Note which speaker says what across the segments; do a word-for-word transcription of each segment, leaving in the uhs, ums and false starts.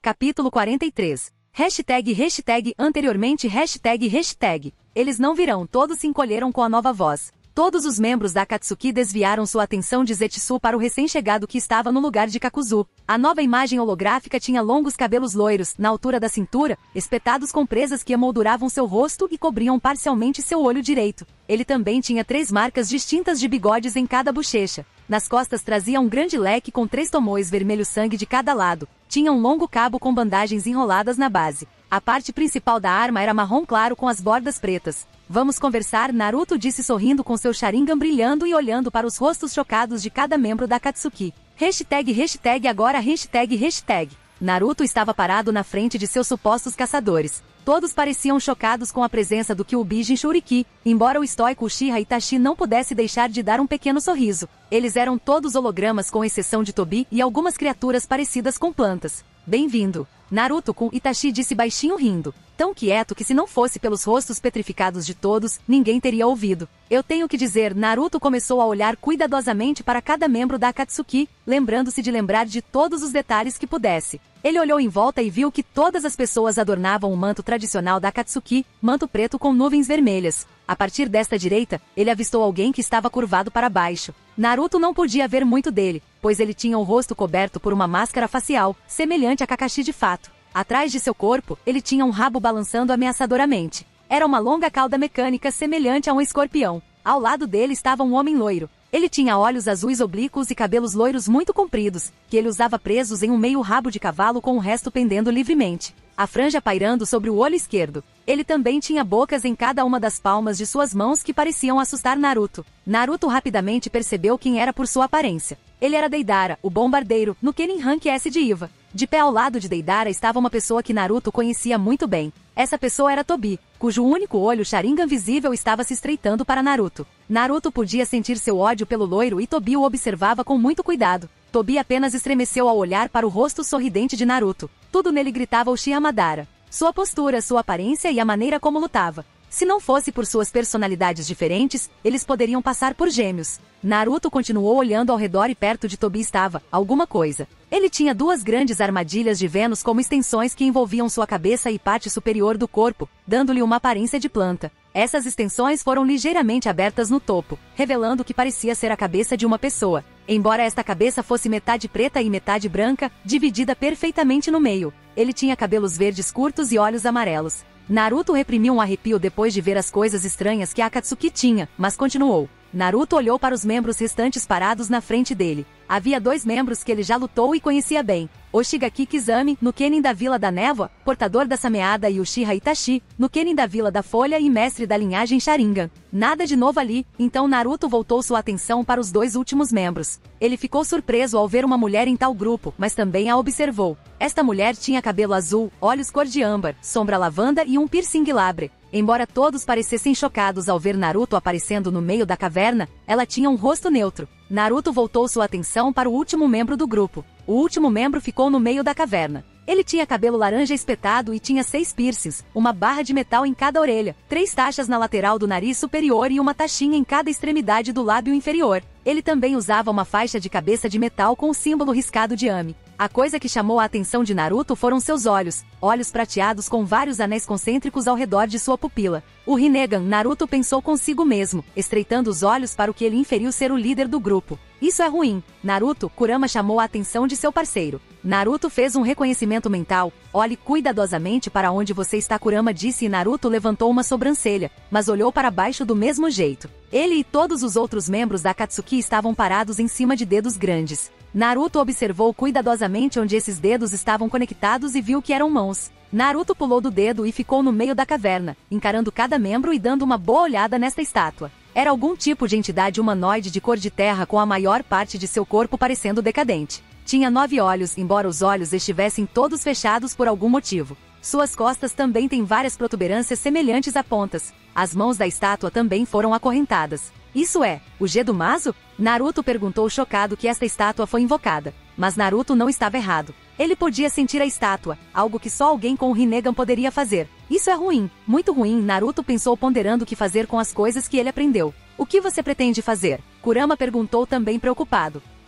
Speaker 1: Capítulo quarenta e três. Hashtag hashtag anteriormente hashtag hashtag. Eles não virão, todos se encolheram com a nova voz. Todos os membros da Akatsuki desviaram sua atenção de Zetsu para o recém-chegado que estava no lugar de Kakuzu. A nova imagem holográfica tinha longos cabelos loiros, na altura da cintura, espetados com presas que emolduravam seu rosto e cobriam parcialmente seu olho direito. Ele também tinha três marcas distintas de bigodes em cada bochecha. Nas costas trazia um grande leque com três tomoes vermelho sangue de cada lado. Tinha um longo cabo com bandagens enroladas na base. A parte principal da arma era marrom claro com as bordas pretas. Vamos conversar, Naruto disse sorrindo com seu Sharingan brilhando e olhando para os rostos chocados de cada membro da Akatsuki. Hashtag hashtag agora hashtag hashtag. Naruto estava parado na frente de seus supostos caçadores. Todos pareciam chocados com a presença do Kyuubi Jinchuriki, embora o estoico Uchiha Itachi não pudesse deixar de dar um pequeno sorriso. Eles eram todos hologramas com exceção de Tobi e algumas criaturas parecidas com plantas. Bem-vindo. Naruto-kun, Itachi disse baixinho rindo. Tão quieto que se não fosse pelos rostos petrificados de todos, ninguém teria ouvido. Eu tenho que dizer, Naruto começou a olhar cuidadosamente para cada membro da Akatsuki, lembrando-se de lembrar de todos os detalhes que pudesse. Ele olhou em volta e viu que todas as pessoas adornavam o manto tradicional da Akatsuki, manto preto com nuvens vermelhas. A partir desta direita, ele avistou alguém que estava curvado para baixo. Naruto não podia ver muito dele, pois ele tinha o rosto coberto por uma máscara facial, semelhante a Kakashi de fato. Atrás de seu corpo, ele tinha um rabo balançando ameaçadoramente. Era uma longa cauda mecânica semelhante a um escorpião. Ao lado dele estava um homem loiro. Ele tinha olhos azuis oblíquos e cabelos loiros muito compridos, que ele usava presos em um meio rabo de cavalo com o resto pendendo livremente. A franja pairando sobre o olho esquerdo. Ele também tinha bocas em cada uma das palmas de suas mãos que pareciam assustar Naruto. Naruto rapidamente percebeu quem era por sua aparência. Ele era Deidara, o bombardeiro, no Kenin Rank S de Iva. De pé ao lado de Deidara estava uma pessoa que Naruto conhecia muito bem. Essa pessoa era Tobi, cujo único olho Sharingan visível estava se estreitando para Naruto. Naruto podia sentir seu ódio pelo loiro e Tobi o observava com muito cuidado. Tobi apenas estremeceu ao olhar para o rosto sorridente de Naruto. Tudo nele gritava Uchiha Madara. Sua postura, sua aparência e a maneira como lutava. Se não fosse por suas personalidades diferentes, eles poderiam passar por gêmeos. Naruto continuou olhando ao redor e perto de Tobi estava alguma coisa. Ele tinha duas grandes armadilhas de Vênus como extensões que envolviam sua cabeça e parte superior do corpo, dando-lhe uma aparência de planta. Essas extensões foram ligeiramente abertas no topo, revelando que parecia ser a cabeça de uma pessoa. Embora esta cabeça fosse metade preta e metade branca, dividida perfeitamente no meio. Ele tinha cabelos verdes curtos e olhos amarelos. Naruto reprimiu um arrepio depois de ver as coisas estranhas que a Akatsuki tinha, mas continuou. Naruto olhou para os membros restantes parados na frente dele. Havia dois membros que ele já lutou e conhecia bem. O Shigaki Kizami, no Kenin da Vila da Névoa, portador da Sameada, e o Uchiha Itachi, no Kenin da Vila da Folha e mestre da linhagem Sharingan. Nada de novo ali, então Naruto voltou sua atenção para os dois últimos membros. Ele ficou surpreso ao ver uma mulher em tal grupo, mas também a observou. Esta mulher tinha cabelo azul, olhos cor de âmbar, sombra lavanda e um piercing labre. Embora todos parecessem chocados ao ver Naruto aparecendo no meio da caverna, ela tinha um rosto neutro. Naruto voltou sua atenção para o último membro do grupo. O último membro ficou no meio da caverna. Ele tinha cabelo laranja espetado e tinha seis piercings, uma barra de metal em cada orelha, três taxas na lateral do nariz superior e uma taxinha em cada extremidade do lábio inferior. Ele também usava uma faixa de cabeça de metal com o símbolo riscado de Ami. A coisa que chamou a atenção de Naruto foram seus olhos, olhos prateados com vários anéis concêntricos ao redor de sua pupila. O Rinnegan, Naruto pensou consigo mesmo, estreitando os olhos para o que ele inferiu ser o líder do grupo. Isso é ruim. Naruto, Kurama chamou a atenção de seu parceiro. Naruto fez um reconhecimento mental. Olhe cuidadosamente para onde você está, Kurama disse, e Naruto levantou uma sobrancelha, mas olhou para baixo do mesmo jeito. Ele e todos os outros membros da Akatsuki estavam parados em cima de dedos grandes. Naruto observou cuidadosamente onde esses dedos estavam conectados e viu que eram mãos. Naruto pulou do dedo e ficou no meio da caverna, encarando cada membro e dando uma boa olhada nesta estátua. Era algum tipo de entidade humanoide de cor de terra com a maior parte de seu corpo parecendo decadente. Tinha nove olhos, embora os olhos estivessem todos fechados por algum motivo. Suas costas também têm várias protuberâncias semelhantes a pontas. As mãos da estátua também foram acorrentadas. Isso é, o Gedomazo? Naruto perguntou chocado que esta estátua foi invocada. Mas Naruto não estava errado. Ele podia sentir a estátua, algo que só alguém com o Rinnegan poderia fazer. Isso é ruim, muito ruim, Naruto pensou ponderando o que fazer com as coisas que ele aprendeu. O que você pretende fazer? Kurama perguntou também preocupado.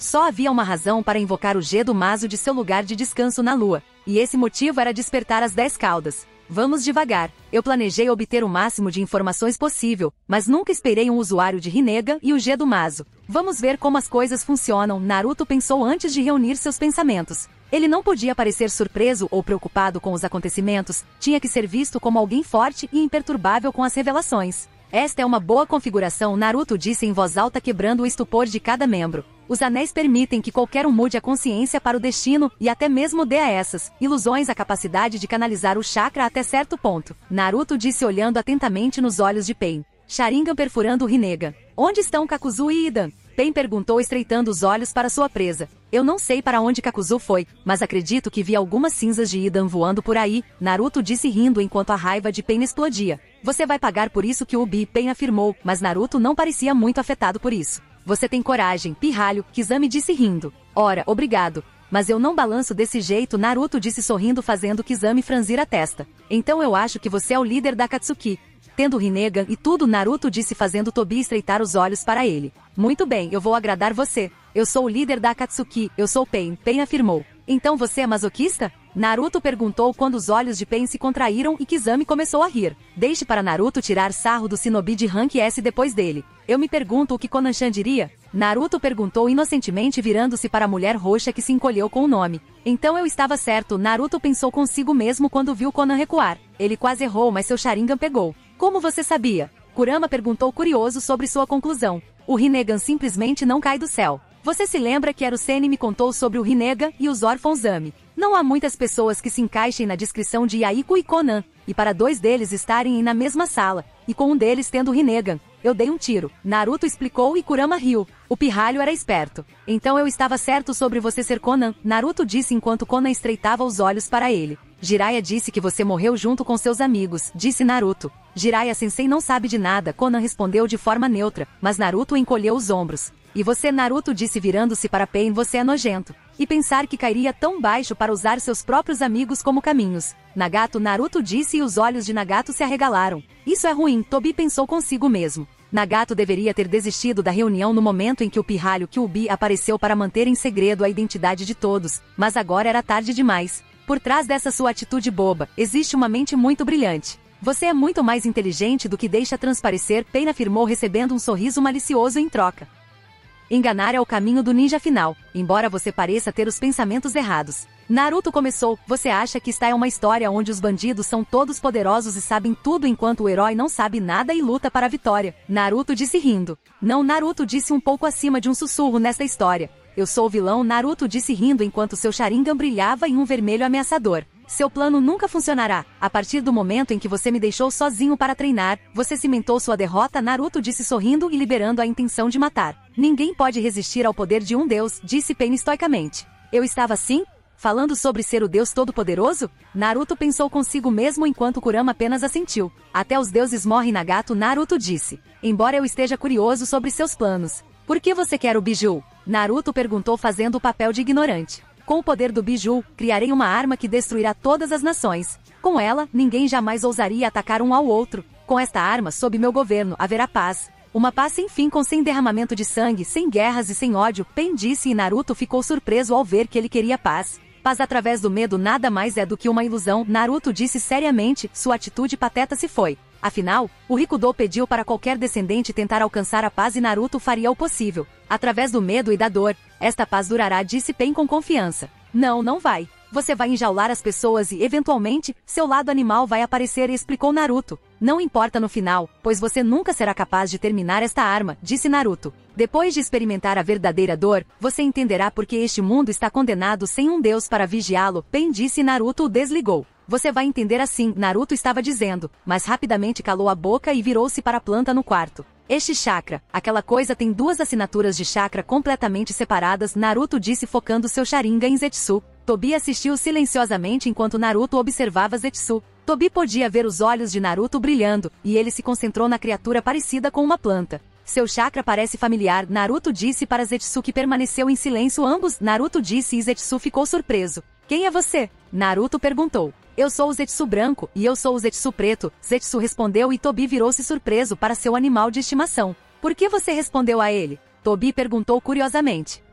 Speaker 1: Só havia uma razão para invocar o Gedo-Mazo de seu lugar de descanso na lua, e esse motivo era despertar as dez caudas. Vamos devagar. Eu planejei obter o máximo de informações possível, mas nunca esperei um usuário de Rinnegan e o Gedo-Mazo. Vamos ver como as coisas funcionam, Naruto pensou antes de reunir seus pensamentos. Ele não podia parecer surpreso ou preocupado com os acontecimentos, tinha que ser visto como alguém forte e imperturbável com as revelações. Esta é uma boa configuração, Naruto disse em voz alta, quebrando o estupor de cada membro. Os anéis permitem que qualquer um mude a consciência para o destino e até mesmo dê a essas ilusões a capacidade de canalizar o chakra até certo ponto. Naruto disse olhando atentamente nos olhos de Pain. Sharingan perfurando o Rinnegan. Onde estão Kakuzu e Idan? Pain perguntou estreitando os olhos para sua presa. Eu não sei para onde Kakuzu foi, mas acredito que vi algumas cinzas de Idan voando por aí, Naruto disse rindo enquanto a raiva de Pain explodia. Você vai pagar por isso que o Ubi, Pain afirmou, mas Naruto não parecia muito afetado por isso. Você tem coragem, pirralho, Kizami disse rindo. Ora, obrigado. Mas eu não balanço desse jeito, Naruto disse sorrindo fazendo Kizami franzir a testa. Então eu acho que você é o líder da Akatsuki. Tendo Rinnegan e tudo, Naruto disse fazendo Tobi estreitar os olhos para ele. Muito bem, eu vou agradar você. Eu sou o líder da Akatsuki, eu sou Pain, Pain afirmou. Então você é masoquista? Naruto perguntou quando os olhos de Pain se contraíram e Kizami começou a rir. Deixe para Naruto tirar sarro do shinobi de rank S depois dele. Eu me pergunto o que Konan-chan diria? Naruto perguntou inocentemente virando-se para a mulher roxa que se encolheu com o nome. Então eu estava certo, Naruto pensou consigo mesmo quando viu Konan recuar. Ele quase errou, mas seu Sharingan pegou. Como você sabia? Kurama perguntou curioso sobre sua conclusão. O Rinnegan simplesmente não cai do céu. Você se lembra que Eruseni me contou sobre o Rinnegan e os órfãos Ami. Não há muitas pessoas que se encaixem na descrição de Yahiko e Konan, e para dois deles estarem na mesma sala, e com um deles tendo o Rinnegan, eu dei um tiro. Naruto explicou e Kurama riu. O pirralho era esperto. Então eu estava certo sobre você ser Konan, Naruto disse enquanto Konan estreitava os olhos para ele. Jiraiya disse que você morreu junto com seus amigos, disse Naruto. Jiraiya-sensei não sabe de nada, Konan respondeu de forma neutra, mas Naruto encolheu os ombros. E você, Naruto disse virando-se para Pain, você é nojento. E pensar que cairia tão baixo para usar seus próprios amigos como caminhos. Nagato, Naruto disse e os olhos de Nagato se arregalaram. Isso é ruim, Tobi pensou consigo mesmo. Nagato deveria ter desistido da reunião no momento em que o pirralho Kyuubi apareceu para manter em segredo a identidade de todos, mas agora era tarde demais. Por trás dessa sua atitude boba, existe uma mente muito brilhante. Você é muito mais inteligente do que deixa transparecer, Pain afirmou recebendo um sorriso malicioso em troca. Enganar é o caminho do ninja final, embora você pareça ter os pensamentos errados. Naruto começou, você acha que está é uma história onde os bandidos são todos poderosos e sabem tudo enquanto o herói não sabe nada e luta para a vitória. Naruto disse rindo. Não, Naruto disse um pouco acima de um sussurro nesta história. Eu sou o vilão, Naruto disse rindo enquanto seu Sharingan brilhava em um vermelho ameaçador. Seu plano nunca funcionará. A partir do momento em que você me deixou sozinho para treinar, você cimentou sua derrota, Naruto disse sorrindo e liberando a intenção de matar. Ninguém pode resistir ao poder de um deus, disse Pain estoicamente. Eu estava assim? Falando sobre ser o deus todo-poderoso? Naruto pensou consigo mesmo enquanto Kurama apenas assentiu. Até os deuses morrem, Nagato, Naruto disse. Embora eu esteja curioso sobre seus planos. Por que você quer o Biju? Naruto perguntou fazendo o papel de ignorante. Com o poder do Biju, criarei uma arma que destruirá todas as nações. Com ela, ninguém jamais ousaria atacar um ao outro. Com esta arma, sob meu governo, haverá paz. Uma paz sem fim com sem derramamento de sangue, sem guerras e sem ódio, Pain disse e Naruto ficou surpreso ao ver que ele queria paz. Paz através do medo nada mais é do que uma ilusão, Naruto disse seriamente, sua atitude pateta se foi. Afinal, o Rikudo pediu para qualquer descendente tentar alcançar a paz e Naruto faria o possível. Através do medo e da dor, esta paz durará, disse Pain com confiança. Não, não vai. Você vai enjaular as pessoas e, eventualmente, seu lado animal vai aparecer, explicou Naruto. Não importa no final, pois você nunca será capaz de terminar esta arma, disse Naruto. Depois de experimentar a verdadeira dor, você entenderá por que este mundo está condenado sem um deus para vigiá-lo, Pain disse e Naruto o desligou. Você vai entender assim, Naruto estava dizendo, mas rapidamente calou a boca e virou-se para a planta no quarto. Este chakra, aquela coisa tem duas assinaturas de chakra completamente separadas, Naruto disse focando seu Sharingan em Zetsu. Tobi assistiu silenciosamente enquanto Naruto observava Zetsu. Tobi podia ver os olhos de Naruto brilhando, e ele se concentrou na criatura parecida com uma planta. Seu chakra parece familiar, Naruto disse para Zetsu que permaneceu em silêncio ambos, Naruto disse e Zetsu ficou surpreso. Quem é você? Naruto perguntou. Eu sou o Zetsu branco, e eu sou o Zetsu preto, Zetsu respondeu e Tobi virou-se surpreso para seu animal de estimação. Por que você respondeu a ele? Tobi perguntou curiosamente.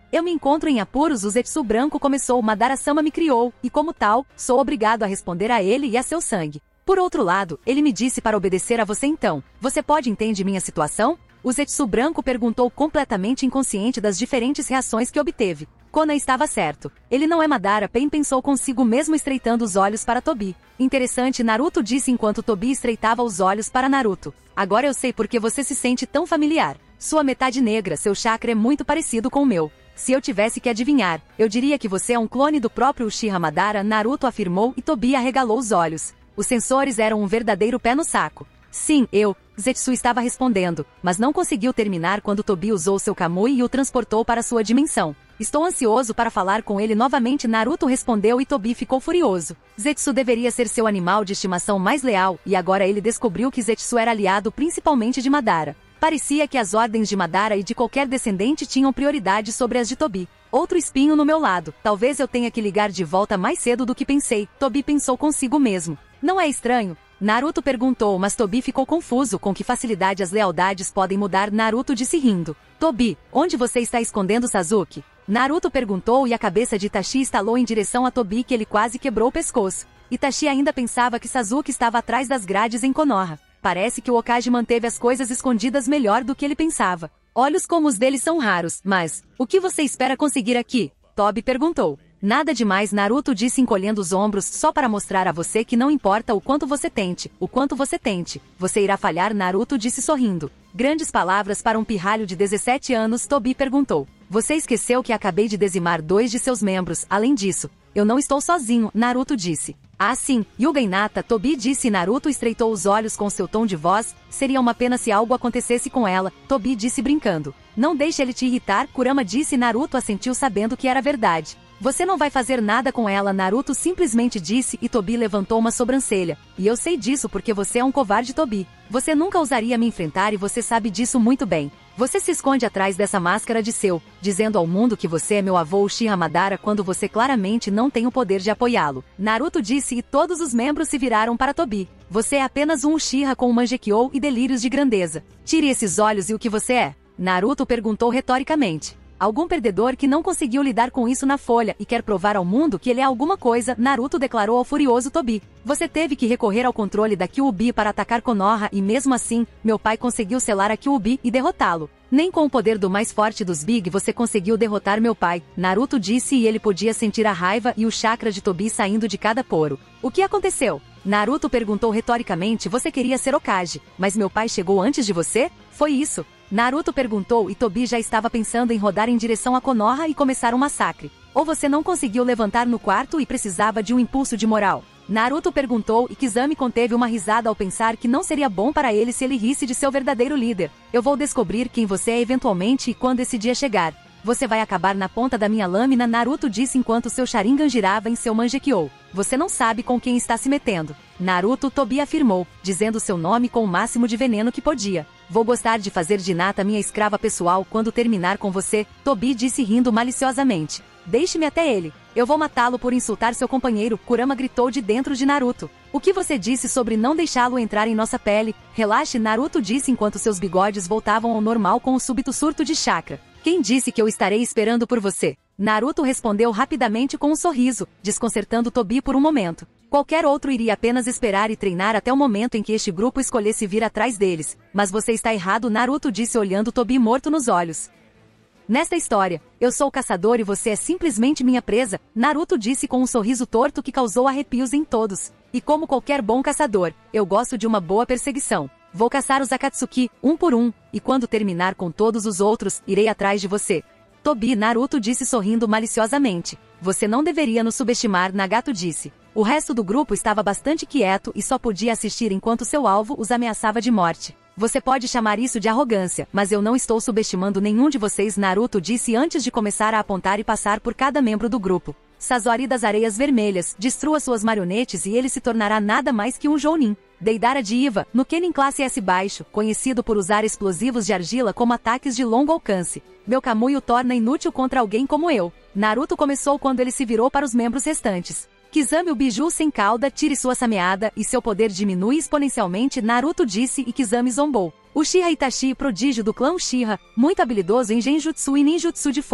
Speaker 1: Eu me encontro em apuros, o Zetsu branco começou, Madara-sama me criou, e como tal, sou obrigado a responder a ele e a seu sangue. Por outro lado, ele me disse para obedecer a você então. Você pode entender minha situação? O Zetsu branco perguntou, completamente inconsciente das diferentes reações que obteve. Konan estava certo. Ele não é Madara, Pen pensou consigo mesmo estreitando os olhos para Tobi. Interessante, Naruto disse enquanto Tobi estreitava os olhos para Naruto. Agora eu sei por que você se sente tão familiar. Sua metade negra, seu chakra é muito parecido com o meu. Se eu tivesse que adivinhar, eu diria que você é um clone do próprio Uchiha Madara, Naruto afirmou e Tobi arregalou os olhos. Os sensores eram um verdadeiro pé no saco. Sim, eu, Zetsu estava respondendo, mas não conseguiu terminar quando Tobi usou seu Kamui e o transportou para sua dimensão. Estou ansioso para falar com ele novamente, Naruto respondeu e Tobi ficou furioso. Zetsu deveria ser seu animal de estimação mais leal, e agora ele descobriu que Zetsu era aliado principalmente de Madara. Parecia que as ordens de Madara e de qualquer descendente tinham prioridade sobre as de Tobi. Outro espinho no meu lado, talvez eu tenha que ligar de volta mais cedo do que pensei, Tobi pensou consigo mesmo. Não é estranho? Naruto perguntou, mas Tobi ficou confuso com que facilidade as lealdades podem mudar. Naruto disse rindo. Tobi, onde você está escondendo Sasuke? Naruto perguntou e a cabeça de Itachi estalou em direção a Tobi, que ele quase quebrou o pescoço. Itachi ainda pensava que Sasuke estava atrás das grades em Konoha. Parece que o Hokage manteve as coisas escondidas melhor do que ele pensava. Olhos como os dele são raros, mas o que você espera conseguir aqui? Tobi perguntou. Nada demais, Naruto disse encolhendo os ombros, só para mostrar a você que não importa o quanto você tente, o quanto você tente, você irá falhar, Naruto disse sorrindo. Grandes palavras para um pirralho de dezessete anos, Tobi perguntou. Você esqueceu que acabei de dizimar dois de seus membros, além disso, eu não estou sozinho, Naruto disse. Ah sim, Yuga Hinata, Tobi disse e Naruto estreitou os olhos com seu tom de voz, seria uma pena se algo acontecesse com ela, Tobi disse brincando. Não deixe ele te irritar, Kurama disse e Naruto assentiu sabendo que era verdade. Você não vai fazer nada com ela, Naruto simplesmente disse e Tobi levantou uma sobrancelha. E eu sei disso porque você é um covarde, Tobi. Você nunca ousaria me enfrentar e você sabe disso muito bem. Você se esconde atrás dessa máscara de seu, dizendo ao mundo que você é meu avô Uchiha Madara quando você claramente não tem o poder de apoiá-lo. Naruto disse e todos os membros se viraram para Tobi. Você é apenas um Uchiha com um Mangekyou e delírios de grandeza. Tire esses olhos e o que você é? Naruto perguntou retoricamente. Algum perdedor que não conseguiu lidar com isso na folha e quer provar ao mundo que ele é alguma coisa, Naruto declarou ao furioso Tobi. Você teve que recorrer ao controle da Kyuubi para atacar Konoha e mesmo assim, meu pai conseguiu selar a Kyuubi e derrotá-lo. Nem com o poder do mais forte dos Big você conseguiu derrotar meu pai, Naruto disse e ele podia sentir a raiva e o chakra de Tobi saindo de cada poro. O que aconteceu? Naruto perguntou retoricamente, você queria ser Hokage, mas meu pai chegou antes de você? Foi isso? Naruto perguntou e Tobi já estava pensando em rodar em direção a Konoha e começar um massacre. Ou você não conseguiu levantar no quarto e precisava de um impulso de moral? Naruto perguntou e Kizami conteve uma risada ao pensar que não seria bom para ele se ele risse de seu verdadeiro líder. Eu vou descobrir quem você é eventualmente e quando esse dia chegar. Você vai acabar na ponta da minha lâmina, Naruto disse enquanto seu Sharingan girava em seu Mangekyou. Você não sabe com quem está se metendo. Naruto, Tobi afirmou, dizendo seu nome com o máximo de veneno que podia. Vou gostar de fazer de Hinata minha escrava pessoal quando terminar com você, Tobi disse rindo maliciosamente. Deixe-me até ele. Eu vou matá-lo por insultar seu companheiro, Kurama gritou de dentro de Naruto. O que você disse sobre não deixá-lo entrar em nossa pele? Relaxe, Naruto disse enquanto seus bigodes voltavam ao normal com um súbito surto de chakra. Quem disse que eu estarei esperando por você? Naruto respondeu rapidamente com um sorriso, desconcertando Tobi por um momento. Qualquer outro iria apenas esperar e treinar até o momento em que este grupo escolhesse vir atrás deles. Mas você está errado, Naruto disse olhando Tobi morto nos olhos. Nesta história, eu sou o caçador e você é simplesmente minha presa, Naruto disse com um sorriso torto que causou arrepios em todos. E como qualquer bom caçador, eu gosto de uma boa perseguição. Vou caçar os Akatsuki, um por um, e quando terminar com todos os outros, irei atrás de você. Tobi, Naruto disse sorrindo maliciosamente. Você não deveria nos subestimar, Nagato disse. O resto do grupo estava bastante quieto e só podia assistir enquanto seu alvo os ameaçava de morte. Você pode chamar isso de arrogância, mas eu não estou subestimando nenhum de vocês, Naruto disse antes de começar a apontar e passar por cada membro do grupo. Sasori das Areias Vermelhas, destrua suas marionetes e ele se tornará nada mais que um Jounin. Deidara de Iva, no Kenin classe S baixo, conhecido por usar explosivos de argila como ataques de longo alcance. Meu Kamui o torna inútil contra alguém como eu. Naruto começou quando ele se virou para os membros restantes. Kizami o Biju sem cauda, tire sua sameada, e seu poder diminui exponencialmente, Naruto disse e Kizami zombou. Uchiha Itachi, prodígio do clã Uchiha, muito habilidoso em Genjutsu e Ninjutsu de fogo.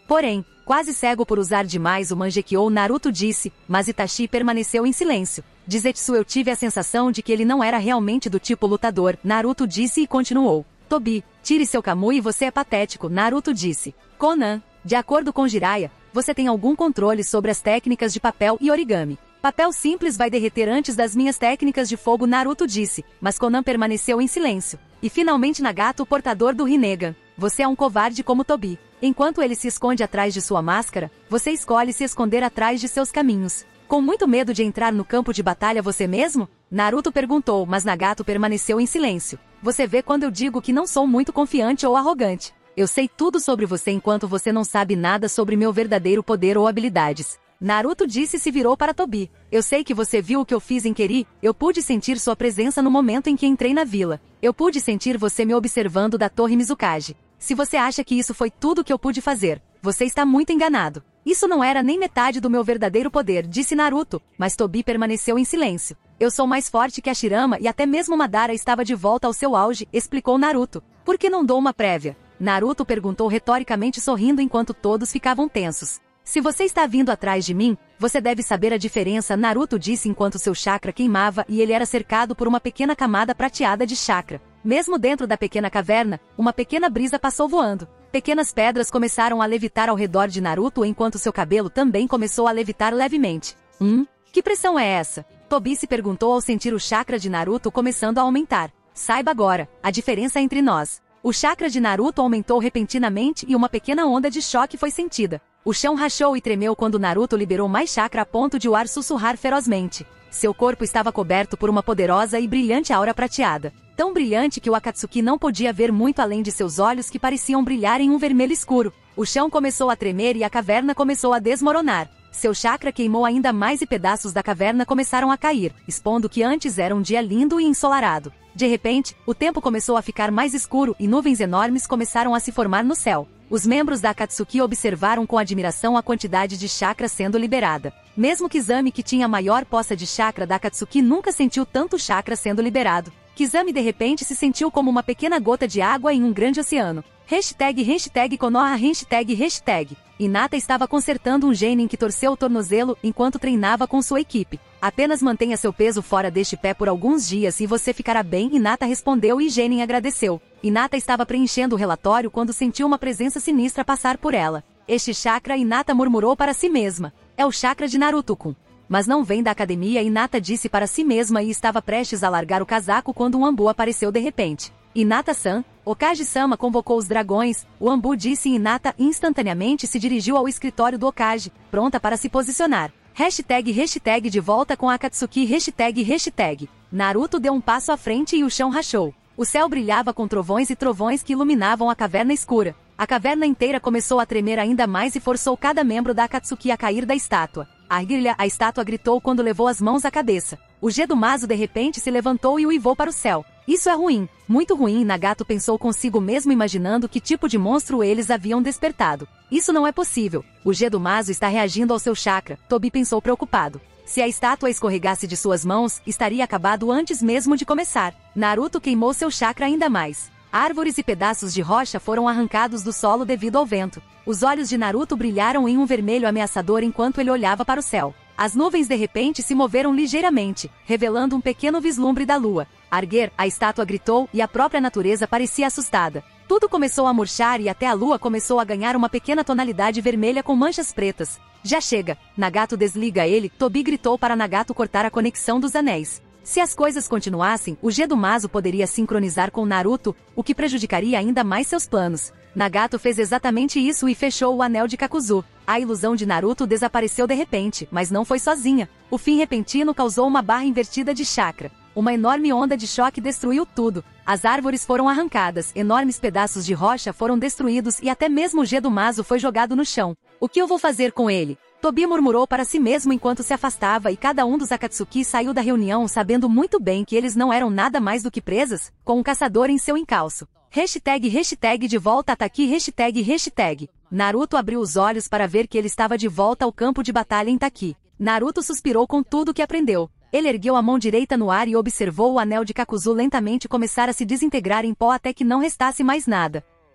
Speaker 1: Porém, quase cego por usar demais o Mangekyou, Naruto disse, mas Itachi permaneceu em silêncio. De Zetsu eu tive a sensação de que ele não era realmente do tipo lutador, Naruto disse e continuou. Tobi, tire seu Kamui e você é patético, Naruto disse. Conan, de acordo com Jiraiya, você tem algum controle sobre as técnicas de papel e origami. Papel simples vai derreter antes das minhas técnicas de fogo, Naruto disse, mas Conan permaneceu em silêncio. E finalmente Nagato, o portador do Rinnegan. Você é um covarde como Tobi. Enquanto ele se esconde atrás de sua máscara, você escolhe se esconder atrás de seus caminhos. Com muito medo de entrar no campo de batalha você mesmo? Naruto perguntou, mas Nagato permaneceu em silêncio. Você vê quando eu digo que não sou muito confiante ou arrogante. Eu sei tudo sobre você enquanto você não sabe nada sobre meu verdadeiro poder ou habilidades. Naruto disse e se virou para Tobi. Eu sei que você viu o que eu fiz em Keri, eu pude sentir sua presença no momento em que entrei na vila. Eu pude sentir você me observando da torre Mizukage. Se você acha que isso foi tudo que eu pude fazer, você está muito enganado. Isso não era nem metade do meu verdadeiro poder, disse Naruto, mas Tobi permaneceu em silêncio. Eu sou mais forte que a Shirama e até mesmo Madara estava de volta ao seu auge, explicou Naruto. Por que não dou uma prévia? Naruto perguntou retoricamente sorrindo enquanto todos ficavam tensos. Se você está vindo atrás de mim, você deve saber a diferença, Naruto disse enquanto seu chakra queimava e ele era cercado por uma pequena camada prateada de chakra. Mesmo dentro da pequena caverna, uma pequena brisa passou voando. Pequenas pedras começaram a levitar ao redor de Naruto enquanto seu cabelo também começou a levitar levemente. Hum? Que pressão é essa? Tobi se perguntou ao sentir o chakra de Naruto começando a aumentar. Saiba agora, a diferença entre nós. O chakra de Naruto aumentou repentinamente e uma pequena onda de choque foi sentida. O chão rachou e tremeu quando Naruto liberou mais chakra a ponto de o ar sussurrar ferozmente. Seu corpo estava coberto por uma poderosa e brilhante aura prateada. Tão brilhante que o Akatsuki não podia ver muito além de seus olhos que pareciam brilhar em um vermelho escuro. O chão começou a tremer e a caverna começou a desmoronar. Seu chakra queimou ainda mais e pedaços da caverna começaram a cair, expondo que antes era um dia lindo e ensolarado. De repente, o tempo começou a ficar mais escuro e nuvens enormes começaram a se formar no céu. Os membros da Akatsuki observaram com admiração a quantidade de chakra sendo liberada. Mesmo Kizami, que tinha a maior poça de chakra da Akatsuki, nunca sentiu tanto chakra sendo liberado. Kizami de repente se sentiu como uma pequena gota de água em um grande oceano. Hashtag, hashtag Konoha, hashtag, hashtag. Hinata estava consertando um genin que torceu o tornozelo enquanto treinava com sua equipe. Apenas mantenha seu peso fora deste pé por alguns dias e você ficará bem, Hinata respondeu e Genin agradeceu. Hinata estava preenchendo o relatório quando sentiu uma presença sinistra passar por ela. Este chakra, Hinata murmurou para si mesma. É o chakra de Naruto-kun. Mas não vem da academia, Hinata disse para si mesma e estava prestes a largar o casaco quando um Anbu apareceu de repente. Hinata-san, Okage-sama convocou os dragões, o Anbu disse e Hinata instantaneamente se dirigiu ao escritório do Okage, pronta para se posicionar. Hashtag, hashtag de volta com a Akatsuki, hashtag, hashtag. Naruto deu um passo à frente e o chão rachou. O céu brilhava com trovões e trovões que iluminavam a caverna escura. A caverna inteira começou a tremer ainda mais e forçou cada membro da Akatsuki a cair da estátua. Argilha, a estátua gritou quando levou as mãos à cabeça. O Gedomazo de repente se levantou e uivou para o céu. Isso é ruim, muito ruim, Nagato pensou consigo mesmo imaginando que tipo de monstro eles haviam despertado. Isso não é possível. O Gedomazo está reagindo ao seu chakra, Tobi pensou preocupado. Se a estátua escorregasse de suas mãos, estaria acabado antes mesmo de começar. Naruto queimou seu chakra ainda mais. Árvores e pedaços de rocha foram arrancados do solo devido ao vento. Os olhos de Naruto brilharam em um vermelho ameaçador enquanto ele olhava para o céu. As nuvens de repente se moveram ligeiramente, revelando um pequeno vislumbre da lua. Arger, a estátua gritou e a própria natureza parecia assustada. Tudo começou a murchar e até a lua começou a ganhar uma pequena tonalidade vermelha com manchas pretas. Já chega, Nagato desliga ele, Tobi gritou para Nagato cortar a conexão dos anéis. Se as coisas continuassem, o Gedomazo poderia sincronizar com Naruto, o que prejudicaria ainda mais seus planos. Nagato fez exatamente isso e fechou o anel de Kakuzu. A ilusão de Naruto desapareceu de repente, mas não foi sozinha. O fim repentino causou uma barra invertida de chakra. Uma enorme onda de choque destruiu tudo. As árvores foram arrancadas, enormes pedaços de rocha foram destruídos e até mesmo o Gedomazo foi jogado no chão. O que eu vou fazer com ele? Tobi murmurou para si mesmo enquanto se afastava e cada um dos Akatsuki saiu da reunião sabendo muito bem que eles não eram nada mais do que presas, com um caçador em seu encalço. Hashtag, hashtag de volta Ataki, hashtag, hashtag. Naruto abriu os olhos para ver que ele estava de volta ao campo de batalha em Taki. Naruto suspirou com tudo que aprendeu. Ele ergueu a mão direita no ar e observou o anel de Kakuzu lentamente começar a se desintegrar em pó até que não restasse mais nada.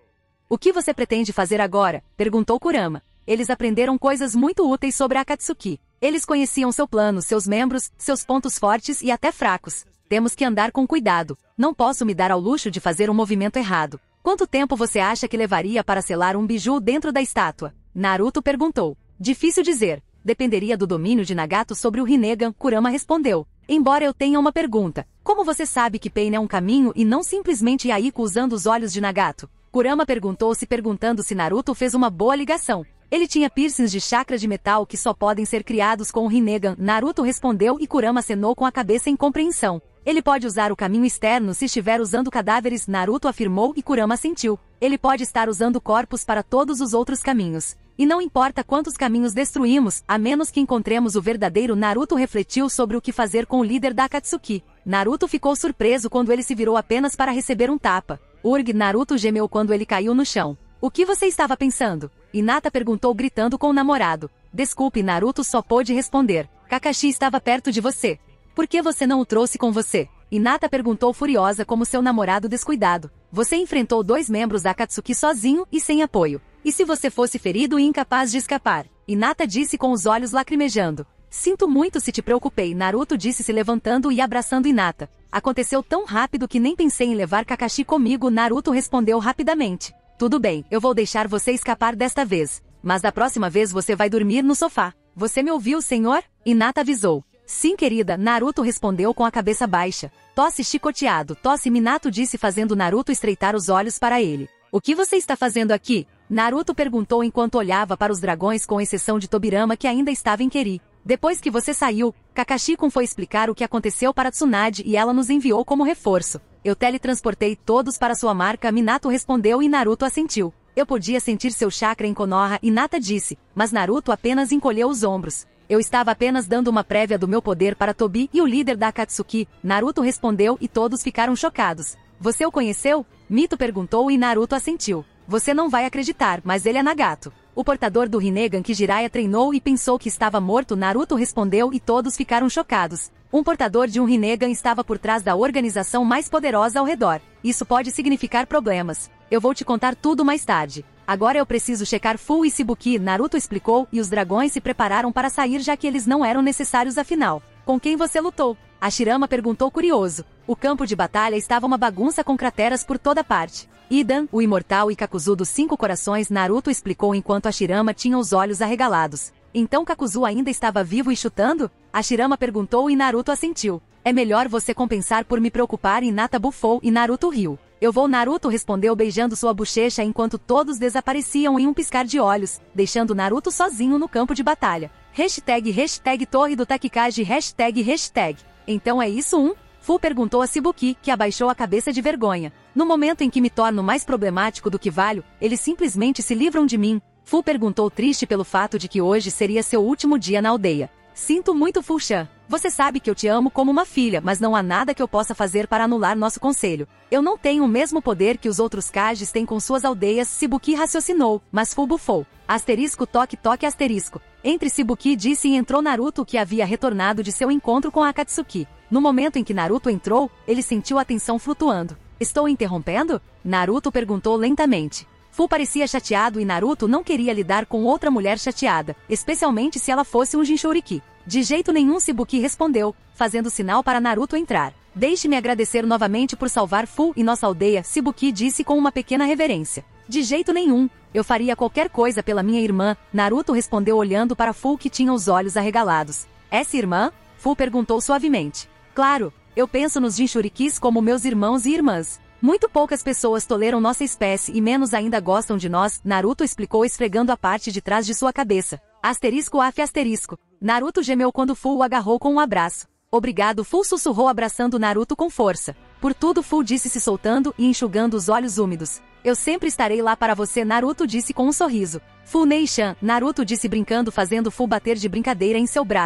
Speaker 1: O que você pretende fazer agora? Perguntou Kurama. Eles aprenderam coisas muito úteis sobre a Akatsuki. Eles conheciam seu plano, seus membros, seus pontos fortes e até fracos. Temos que andar com cuidado. Não posso me dar ao luxo de fazer um movimento errado. Quanto tempo você acha que levaria para selar um biju dentro da estátua? Naruto perguntou. Difícil dizer. Dependeria do domínio de Nagato sobre o Rinnegan, Kurama respondeu. Embora eu tenha uma pergunta. Como você sabe que Pain é um caminho e não simplesmente Yahiko usando os olhos de Nagato? Kurama perguntou se perguntando se Naruto fez uma boa ligação. Ele tinha piercings de chakra de metal que só podem ser criados com o Rinnegan. Naruto respondeu e Kurama acenou com a cabeça em compreensão. Ele pode usar o caminho externo se estiver usando cadáveres, Naruto afirmou e Kurama assentiu. Ele pode estar usando corpos para todos os outros caminhos. E não importa quantos caminhos destruímos, a menos que encontremos o verdadeiro. Naruto refletiu sobre o que fazer com o líder da Akatsuki. Naruto ficou surpreso quando ele se virou apenas para receber um tapa. Urg, Naruto gemeu quando ele caiu no chão. O que você estava pensando? Hinata perguntou gritando com o namorado. Desculpe, Naruto só pôde responder. Kakashi estava perto de você. Por que você não o trouxe com você? Hinata perguntou furiosa como seu namorado descuidado. Você enfrentou dois membros da Akatsuki sozinho e sem apoio. E se você fosse ferido e incapaz de escapar? Hinata disse com os olhos lacrimejando. Sinto muito se te preocupei, Naruto disse se levantando e abraçando Hinata. Aconteceu tão rápido que nem pensei em levar Kakashi comigo, Naruto respondeu rapidamente. Tudo bem, eu vou deixar você escapar desta vez. Mas da próxima vez você vai dormir no sofá. Você me ouviu, senhor? Hinata avisou. Sim, querida, Naruto respondeu com a cabeça baixa. Tosse chicoteado, tosse, Minato disse fazendo Naruto estreitar os olhos para ele. O que você está fazendo aqui? Naruto perguntou enquanto olhava para os dragões com exceção de Tobirama que ainda estava em Keri. Depois que você saiu, Kakashi-kun foi explicar o que aconteceu para Tsunade e ela nos enviou como reforço. Eu teletransportei todos para sua marca, Minato respondeu e Naruto assentiu. Eu podia sentir seu chakra em Konoha, Hinata disse, mas Naruto apenas encolheu os ombros. Eu estava apenas dando uma prévia do meu poder para Tobi e o líder da Akatsuki, Naruto respondeu e todos ficaram chocados. Você o conheceu? Mito perguntou e Naruto assentiu. Você não vai acreditar, mas ele é Nagato. O portador do Rinnegan que Jiraiya treinou e pensou que estava morto, Naruto respondeu e todos ficaram chocados. Um portador de um Rinnegan estava por trás da organização mais poderosa ao redor. Isso pode significar problemas. Eu vou te contar tudo mais tarde. Agora eu preciso checar Fu e Shibuki, Naruto explicou, e os dragões se prepararam para sair já que eles não eram necessários afinal. Com quem você lutou? Hashirama perguntou curioso. O campo de batalha estava uma bagunça com crateras por toda parte. Idan, o imortal e Kakuzu dos cinco corações, Naruto explicou enquanto Hashirama tinha os olhos arregalados. Então Kakuzu ainda estava vivo e chutando? Hashirama perguntou e Naruto assentiu. É melhor você compensar por me preocupar, Hinata bufou e Naruto riu. Eu vou, Naruto respondeu beijando sua bochecha enquanto todos desapareciam em um piscar de olhos, deixando Naruto sozinho no campo de batalha. Hashtag, hashtag Torre do Takikaji, hashtag, hashtag. Então é isso um? Fu perguntou a Shibuki, que abaixou a cabeça de vergonha. No momento em que me torno mais problemático do que valho, eles simplesmente se livram de mim. Fu perguntou triste pelo fato de que hoje seria seu último dia na aldeia. Sinto muito, Fu-chan. Você sabe que eu te amo como uma filha, mas não há nada que eu possa fazer para anular nosso conselho. Eu não tenho o mesmo poder que os outros Kages têm com suas aldeias, Shibuki raciocinou, mas Fu bufou. Asterisco toque toque asterisco. Entre Shibuki disse e entrou Naruto, que havia retornado de seu encontro com a Akatsuki. No momento em que Naruto entrou, ele sentiu a tensão flutuando. Estou interrompendo? Naruto perguntou lentamente. Fu parecia chateado e Naruto não queria lidar com outra mulher chateada, especialmente se ela fosse um Jinchuriki. De jeito nenhum, Shibuki respondeu, fazendo sinal para Naruto entrar. Deixe-me agradecer novamente por salvar Fu e nossa aldeia, Shibuki disse com uma pequena reverência. De jeito nenhum, eu faria qualquer coisa pela minha irmã, Naruto respondeu olhando para Fu que tinha os olhos arregalados. Essa irmã? Fu perguntou suavemente. Claro, eu penso nos Jinchurikis como meus irmãos e irmãs. Muito poucas pessoas toleram nossa espécie e menos ainda gostam de nós, Naruto explicou esfregando a parte de trás de sua cabeça. Asterisco af asterisco. Naruto gemeu quando Fu o agarrou com um abraço. Obrigado, Fu sussurrou abraçando Naruto com força. Por tudo, Fu disse se soltando e enxugando os olhos úmidos. Eu sempre estarei lá para você, Naruto disse com um sorriso. Fu Nei-chan, Naruto disse brincando fazendo Fu bater de brincadeira em seu braço.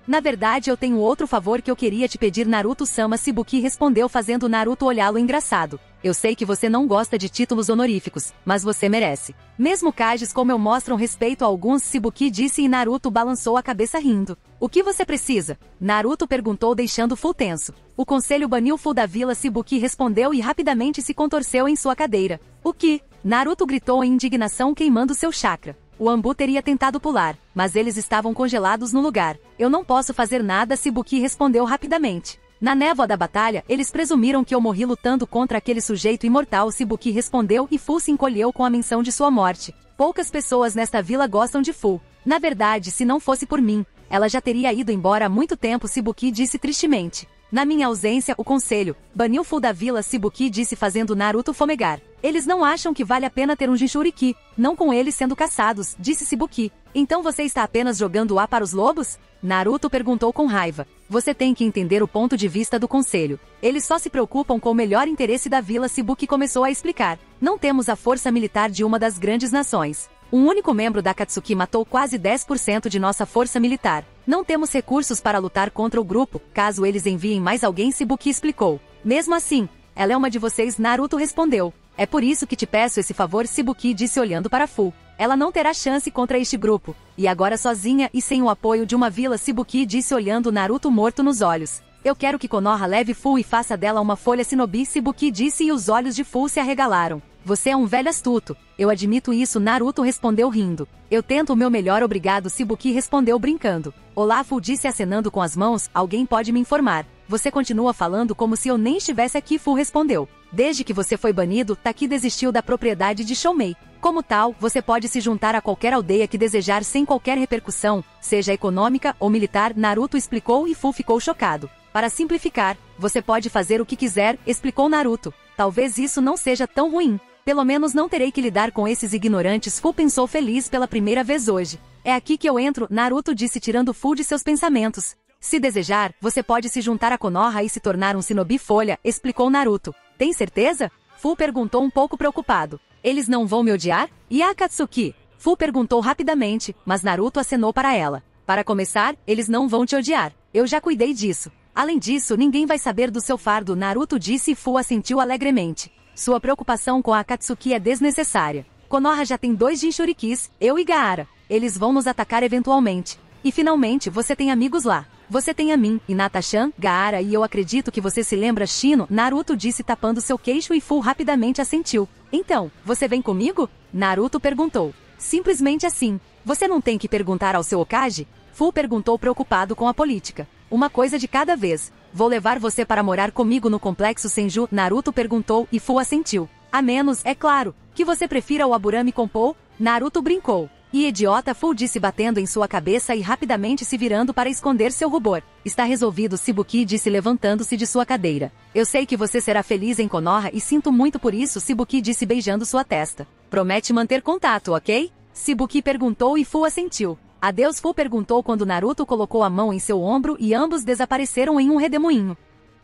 Speaker 1: Na verdade eu tenho outro favor que eu queria te pedir, Naruto-sama. Shibuki respondeu, fazendo Naruto olhá-lo engraçado. Eu sei que você não gosta de títulos honoríficos, mas você merece. Mesmo Kages como eu mostram respeito a alguns, Shibuki disse, e Naruto balançou a cabeça rindo. O que você precisa? Naruto perguntou, deixando Fu tenso. O conselho baniu Fu da vila, Shibuki respondeu e rapidamente se contorceu em sua cadeira. O que? Naruto gritou em indignação, queimando seu chakra. O Anbu teria tentado pular, mas eles estavam congelados no lugar. Eu não posso fazer nada, Shibuki respondeu rapidamente. Na névoa da batalha, eles presumiram que eu morri lutando contra aquele sujeito imortal, Shibuki respondeu, e Fu se encolheu com a menção de sua morte. Poucas pessoas nesta vila gostam de Fu. Na verdade, se não fosse por mim, ela já teria ido embora há muito tempo, Shibuki disse tristemente. Na minha ausência, o conselho baniu Fu da vila, Shibuki disse, fazendo Naruto fomegar. Eles não acham que vale a pena ter um Jinchuriki, não com eles sendo caçados, disse Shibuki. Então você está apenas jogando A para os lobos? Naruto perguntou com raiva. Você tem que entender o ponto de vista do conselho. Eles só se preocupam com o melhor interesse da vila, Shibuki começou a explicar. Não temos a força militar de uma das grandes nações. Um único membro da Akatsuki matou quase dez por cento de nossa força militar. Não temos recursos para lutar contra o grupo, caso eles enviem mais alguém, Shibuki explicou. Mesmo assim, ela é uma de vocês, Naruto respondeu. É por isso que te peço esse favor, Shibuki disse olhando para Fu. Ela não terá chance contra este grupo. E agora sozinha e sem o apoio de uma vila, Shibuki disse olhando Naruto morto nos olhos. Eu quero que Konoha leve Fu e faça dela uma folha shinobi, Shibuki disse, e os olhos de Fu se arregalaram. Você é um velho astuto. Eu admito isso, Naruto respondeu rindo. Eu tento o meu melhor, obrigado, Shibuki respondeu brincando. Olá, Fu disse acenando com as mãos, alguém pode me informar. Você continua falando como se eu nem estivesse aqui, Fu respondeu. Desde que você foi banido, Taki desistiu da propriedade de Shoumei. Como tal, você pode se juntar a qualquer aldeia que desejar sem qualquer repercussão, seja econômica ou militar, Naruto explicou, e Fu ficou chocado. Para simplificar, você pode fazer o que quiser, explicou Naruto. Talvez isso não seja tão ruim. Pelo menos não terei que lidar com esses ignorantes, Fu pensou feliz pela primeira vez hoje. É aqui que eu entro, Naruto disse tirando Fu de seus pensamentos. Se desejar, você pode se juntar a Konoha e se tornar um shinobi folha, explicou Naruto. Tem certeza? Fu perguntou um pouco preocupado. Eles não vão me odiar? E a Akatsuki? Fu perguntou rapidamente, mas Naruto acenou para ela. Para começar, eles não vão te odiar. Eu já cuidei disso. Além disso, ninguém vai saber do seu fardo, Naruto disse, e Fu assentiu alegremente. Sua preocupação com a Akatsuki é desnecessária. Konoha já tem dois Jinchurikis, eu e Gaara. Eles vão nos atacar eventualmente. E finalmente, você tem amigos lá. Você tem a mim, Hinata-chan, Gaara, e eu acredito que você se lembra, Shino, Naruto disse tapando seu queixo, e Fu rapidamente assentiu. Então, você vem comigo? Naruto perguntou. Simplesmente assim. Você não tem que perguntar ao seu Hokage? Fu perguntou preocupado com a política. Uma coisa de cada vez. Vou levar você para morar comigo no complexo Senju, Naruto perguntou, e Fu assentiu. A menos, é claro, que você prefira o Aburame Compou? Naruto brincou. E idiota, Fu disse batendo em sua cabeça e rapidamente se virando para esconder seu rubor. Está resolvido, Shibuki disse levantando-se de sua cadeira. Eu sei que você será feliz em Konoha e sinto muito por isso, Shibuki disse beijando sua testa. Promete manter contato, ok? Shibuki perguntou e Fu assentiu. Adeus, Fu perguntou quando Naruto colocou a mão em seu ombro e ambos desapareceram em um redemoinho.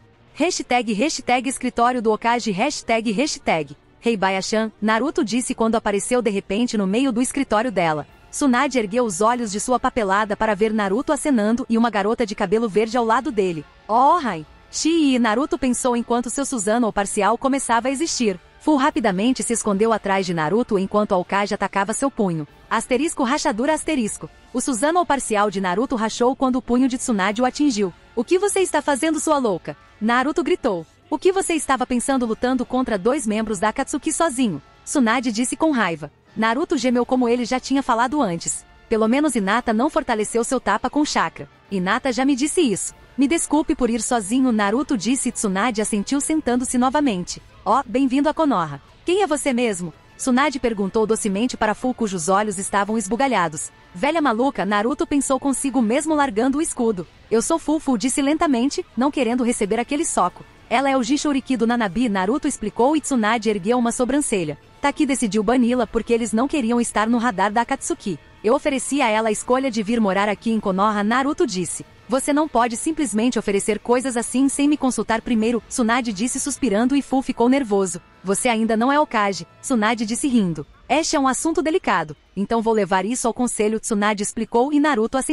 Speaker 1: Hashtag hashtag escritório do Hokage hashtag hashtag. Heibayashan, Naruto disse quando apareceu de repente no meio do escritório dela. Tsunade ergueu os olhos de sua papelada para ver Naruto acenando e uma garota de cabelo verde ao lado dele. Oh, Hai! Shii, Naruto pensou enquanto seu Susanoo parcial começava a existir. Fu rapidamente se escondeu atrás de Naruto enquanto Aokage atacava seu punho. Asterisco rachadura asterisco. O Susanoo parcial de Naruto rachou quando o punho de Tsunade o atingiu. O que você está fazendo, sua louca? Naruto gritou. O que você estava pensando lutando contra dois membros da Akatsuki sozinho? Tsunade disse com raiva. Naruto gemeu como ele já tinha falado antes. Pelo menos Hinata não fortaleceu seu tapa com chakra. Hinata já me disse isso. Me desculpe por ir sozinho, Naruto disse e Tsunade assentiu sentando-se novamente. Ó, oh, bem-vindo a Konoha. Quem é você mesmo? Tsunade perguntou docemente para Fu, cujos olhos estavam esbugalhados. Velha maluca, Naruto pensou consigo mesmo largando o escudo. Eu sou Fu, Fu disse lentamente, não querendo receber aquele soco. Ela é o Jinchuriki do Nanabi, Naruto explicou e Tsunade ergueu uma sobrancelha. Taki decidiu bani-la porque eles não queriam estar no radar da Akatsuki. Eu ofereci a ela a escolha de vir morar aqui em Konoha, Naruto disse. Você não pode simplesmente oferecer coisas assim sem me consultar primeiro, Tsunade disse suspirando e Fu ficou nervoso. Você ainda não é Hokage, Tsunade disse rindo. Este é um assunto delicado, então vou levar isso ao conselho, Tsunade explicou e Naruto assentiu.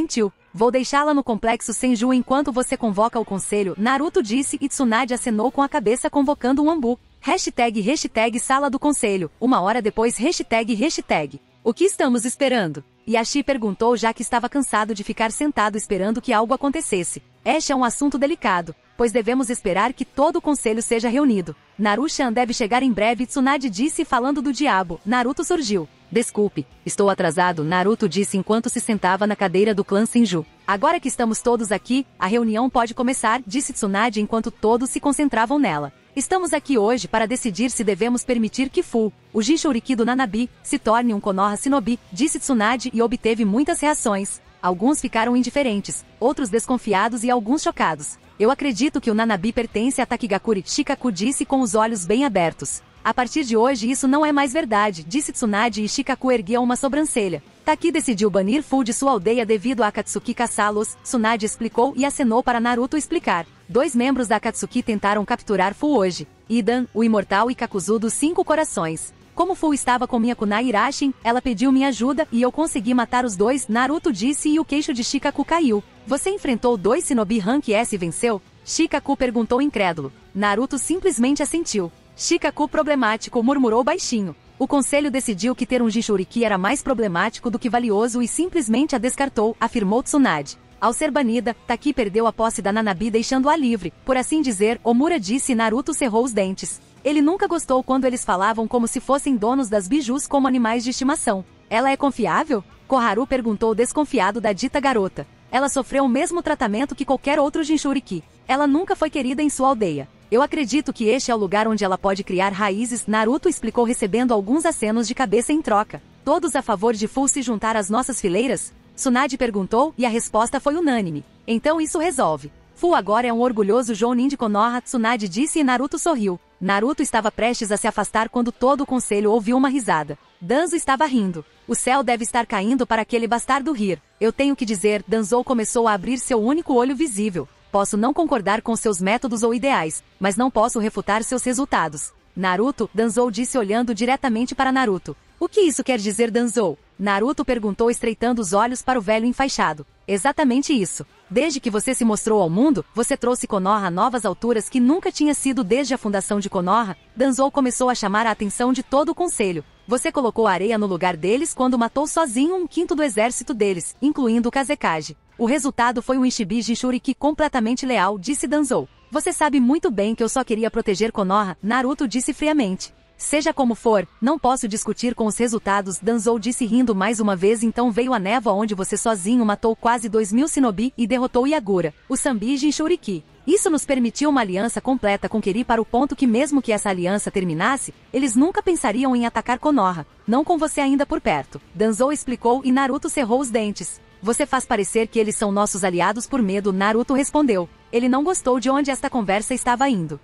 Speaker 1: Vou deixá-la no complexo Senju enquanto você convoca o conselho, Naruto disse e Tsunade acenou com a cabeça convocando um Anbu. Hashtag hashtag sala do conselho, uma hora depois hashtag hashtag. O que estamos esperando? Yashi perguntou já que estava cansado de ficar sentado esperando que algo acontecesse. Este é um assunto delicado, pois devemos esperar que todo o conselho seja reunido. Naruto-chan deve chegar em breve, Tsunade disse falando do diabo. Naruto surgiu. Desculpe, estou atrasado, Naruto disse enquanto se sentava na cadeira do clã Senju. Agora que estamos todos aqui, a reunião pode começar, disse Tsunade enquanto todos se concentravam nela. Estamos aqui hoje para decidir se devemos permitir que Fu, o Jinchuriki do Nanabi, se torne um Konoha Shinobi, disse Tsunade e obteve muitas reações. Alguns ficaram indiferentes, outros desconfiados e alguns chocados. Eu acredito que o Nanabi pertence a Takigakure, Shikaku disse com os olhos bem abertos. A partir de hoje isso não é mais verdade, disse Tsunade e Shikaku ergueu uma sobrancelha. Taki decidiu banir Fu de sua aldeia devido a Akatsuki caçá-los, Tsunade explicou e acenou para Naruto explicar. Dois membros da Akatsuki tentaram capturar Fu hoje. Idan, o imortal e Kakuzu dos cinco corações. Como Fu estava com minha kunai Irashin, ela pediu minha ajuda e eu consegui matar os dois, Naruto disse e o queixo de Shikaku caiu. Você enfrentou dois Shinobi Rank S e venceu? Shikaku perguntou incrédulo. Naruto simplesmente assentiu. Shikaku problemático, murmurou baixinho. O conselho decidiu que ter um Jinchuriki era mais problemático do que valioso e simplesmente a descartou, afirmou Tsunade. Ao ser banida, Taki perdeu a posse da Nanabi deixando-a livre, por assim dizer, Omura disse e Naruto cerrou os dentes. Ele nunca gostou quando eles falavam como se fossem donos das bijus como animais de estimação. Ela é confiável? Koharu perguntou desconfiado da dita garota. Ela sofreu o mesmo tratamento que qualquer outro Jinchuriki. Ela nunca foi querida em sua aldeia. Eu acredito que este é o lugar onde ela pode criar raízes, Naruto explicou recebendo alguns acenos de cabeça em troca. Todos a favor de Fu se juntar às nossas fileiras? Tsunade perguntou e a resposta foi unânime. Então isso resolve. Fu agora é um orgulhoso Jounin de Konoha, Tsunade disse e Naruto sorriu. Naruto estava prestes a se afastar quando todo o conselho ouviu uma risada. Danzo estava rindo. O céu deve estar caindo para aquele bastardo rir. Eu tenho que dizer, Danzo começou a abrir seu único olho visível. Posso não concordar com seus métodos ou ideais, mas não posso refutar seus resultados. Naruto, Danzo disse olhando diretamente para Naruto. O que isso quer dizer, Danzo? Naruto perguntou estreitando os olhos para o velho enfaixado. Exatamente isso. Desde que você se mostrou ao mundo, você trouxe Konoha a novas alturas que nunca tinha sido desde a fundação de Konoha. Danzo começou a chamar a atenção de todo o conselho. Você colocou areia no lugar deles quando matou sozinho um quinto do exército deles, incluindo o Kazekage. O resultado foi um Ishibi Jinchuriki completamente leal, disse Danzo. Você sabe muito bem que eu só queria proteger Konoha, Naruto disse friamente. Seja como for, não posso discutir com os resultados, Danzo disse rindo mais uma vez. Então veio a névoa onde você sozinho matou quase dois mil Shinobi e derrotou Yagura, o Sanbi Jinchuriki. Isso nos permitiu uma aliança completa com Kiri para o ponto que mesmo que essa aliança terminasse, eles nunca pensariam em atacar Konoha, não com você ainda por perto. Danzo explicou e Naruto cerrou os dentes. Você faz parecer que eles são nossos aliados por medo, Naruto respondeu. Ele não gostou de onde esta conversa estava indo.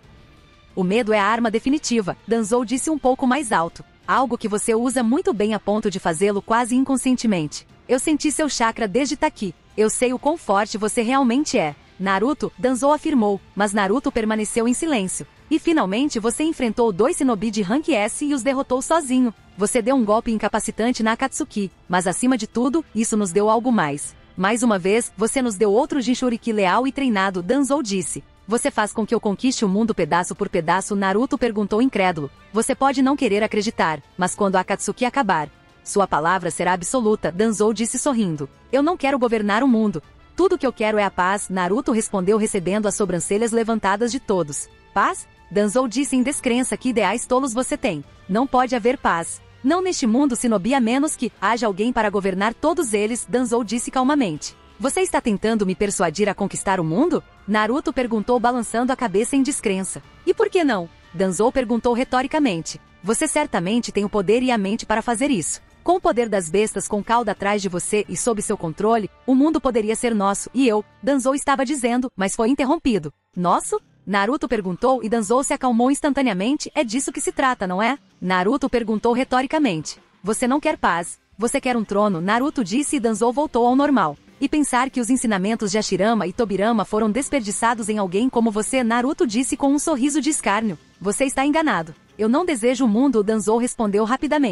Speaker 1: O medo é a arma definitiva, Danzo disse um pouco mais alto. Algo que você usa muito bem a ponto de fazê-lo quase inconscientemente. Eu senti seu chakra desde Taki. Eu sei o quão forte você realmente é. Naruto, Danzo afirmou, mas Naruto permaneceu em silêncio. E finalmente você enfrentou dois Shinobi de Rank S e os derrotou sozinho. Você deu um golpe incapacitante na Akatsuki, mas acima de tudo, isso nos deu algo mais. Mais uma vez, você nos deu outro Jinchuriki leal e treinado, Danzo disse. Você faz com que eu conquiste o mundo pedaço por pedaço, Naruto perguntou incrédulo. Você pode não querer acreditar, mas quando a Akatsuki acabar, sua palavra será absoluta, Danzo disse sorrindo. Eu não quero governar o mundo. Tudo que eu quero é a paz, Naruto respondeu recebendo as sobrancelhas levantadas de todos. Paz? Danzo disse em descrença. Que ideais tolos você tem. Não pode haver paz. Não neste mundo Shinobi a menos que haja alguém para governar todos eles, Danzo disse calmamente. Você está tentando me persuadir a conquistar o mundo? Naruto perguntou balançando a cabeça em descrença. E por que não? Danzo perguntou retoricamente. Você certamente tem o poder e a mente para fazer isso. Com o poder das bestas com cauda atrás de você e sob seu controle, o mundo poderia ser nosso, e eu, Danzo estava dizendo, mas foi interrompido. Nosso? Naruto perguntou e Danzo se acalmou instantaneamente. É disso que se trata, não é? Naruto perguntou retoricamente. Você não quer paz. Você quer um trono, Naruto disse e Danzo voltou ao normal. E pensar que os ensinamentos de Hashirama e Tobirama foram desperdiçados em alguém como você, Naruto disse com um sorriso de escárnio. Você está enganado. Eu não desejo o mundo, Danzo respondeu rapidamente.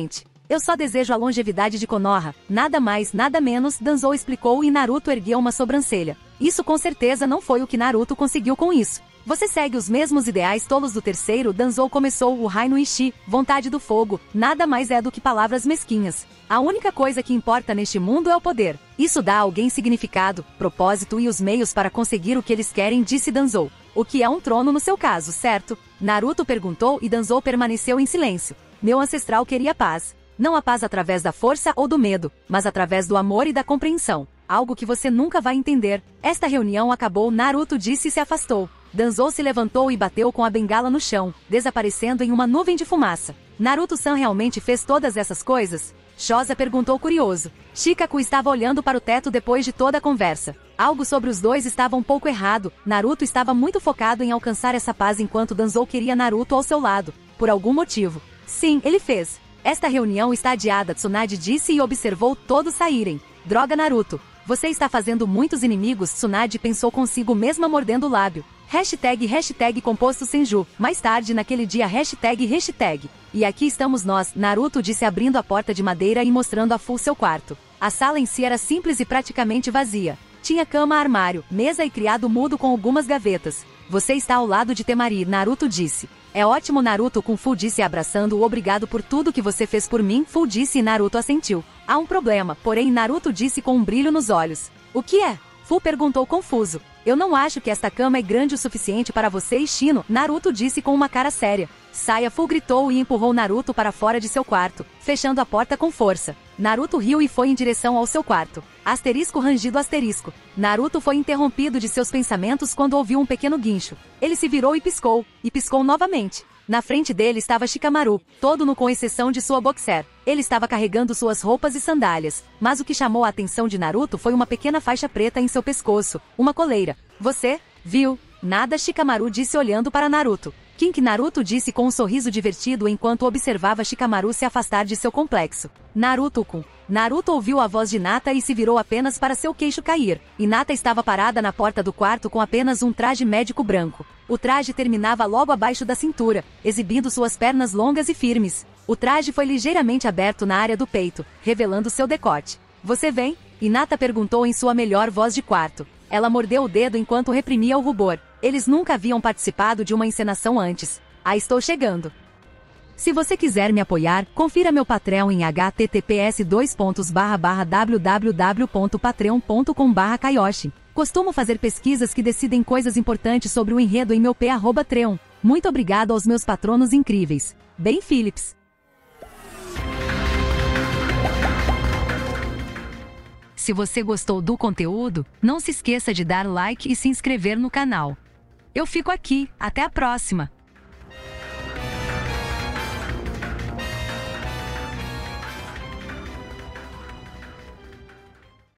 Speaker 1: Eu só desejo a longevidade de Konoha, nada mais, nada menos, Danzou explicou e Naruto ergueu uma sobrancelha. Isso com certeza não foi o que Naruto conseguiu com isso. Você segue os mesmos ideais tolos do terceiro, Danzou começou o Raino Ishi, vontade do fogo, nada mais é do que palavras mesquinhas. A única coisa que importa neste mundo é o poder. Isso dá a alguém significado, propósito e os meios para conseguir o que eles querem, disse Danzou. O que é um trono no seu caso, certo? Naruto perguntou e Danzou permaneceu em silêncio. Meu ancestral queria paz. Não a paz através da força ou do medo, mas através do amor e da compreensão. Algo que você nunca vai entender. Esta reunião acabou, Naruto disse e se afastou. Danzou se levantou e bateu com a bengala no chão, desaparecendo em uma nuvem de fumaça. Naruto-san realmente fez todas essas coisas? Shoza perguntou curioso. Shikaku estava olhando para o teto depois de toda a conversa. Algo sobre os dois estava um pouco errado. Naruto estava muito focado em alcançar essa paz enquanto Danzou queria Naruto ao seu lado. Por algum motivo. Sim, ele fez. Esta reunião está adiada, Tsunade disse e observou todos saírem. Droga, Naruto. Você está fazendo muitos inimigos, Tsunade pensou consigo mesma mordendo o lábio. Hashtag hashtag composto Senju. Mais tarde naquele dia hashtag hashtag. E aqui estamos nós, Naruto disse abrindo a porta de madeira e mostrando a full seu quarto. A sala em si era simples e praticamente vazia. Tinha cama, armário, mesa e criado mudo com algumas gavetas. Você está ao lado de Temari, Naruto disse. É ótimo, Naruto com Fu disse abraçando-o. Obrigado por tudo que você fez por mim, Fu disse e Naruto assentiu. Há um problema, porém Naruto disse com um brilho nos olhos. O que é? Fu perguntou confuso. Eu não acho que esta cama é grande o suficiente para você e Shino, Naruto disse com uma cara séria. Saia, Fu gritou e empurrou Naruto para fora de seu quarto, fechando a porta com força. Naruto riu e foi em direção ao seu quarto. Asterisco rangido asterisco. Naruto foi interrompido de seus pensamentos quando ouviu um pequeno guincho. Ele se virou e piscou, e piscou novamente. Na frente dele estava Shikamaru, todo nu com exceção de sua boxer. Ele estava carregando suas roupas e sandálias, mas o que chamou a atenção de Naruto foi uma pequena faixa preta em seu pescoço, uma coleira. Você? Viu? Nada, Shikamaru disse olhando para Naruto. Kink, Naruto disse com um sorriso divertido enquanto observava Shikamaru se afastar de seu complexo. Naruto-kun. Naruto ouviu a voz de Nata e se virou apenas para seu queixo cair. E Nata estava parada na porta do quarto com apenas um traje médico branco. O traje terminava logo abaixo da cintura, exibindo suas pernas longas e firmes. O traje foi ligeiramente aberto na área do peito, revelando seu decote. Você vem? E Nata perguntou em sua melhor voz de quarto. Ela mordeu o dedo enquanto reprimia o rubor. Eles nunca haviam participado de uma encenação antes. Ah, estou chegando. Se você quiser me apoiar, confira meu Patreon em h t t p s dois pontos barra barra w w w ponto patreon ponto com barra kaioshi. Costumo fazer pesquisas que decidem coisas importantes sobre o enredo em meu p arroba treon. Muito obrigado aos meus patronos incríveis. Ben Phillips. Se você gostou do conteúdo, não se esqueça de dar like e se inscrever no canal. Eu fico aqui, até a próxima!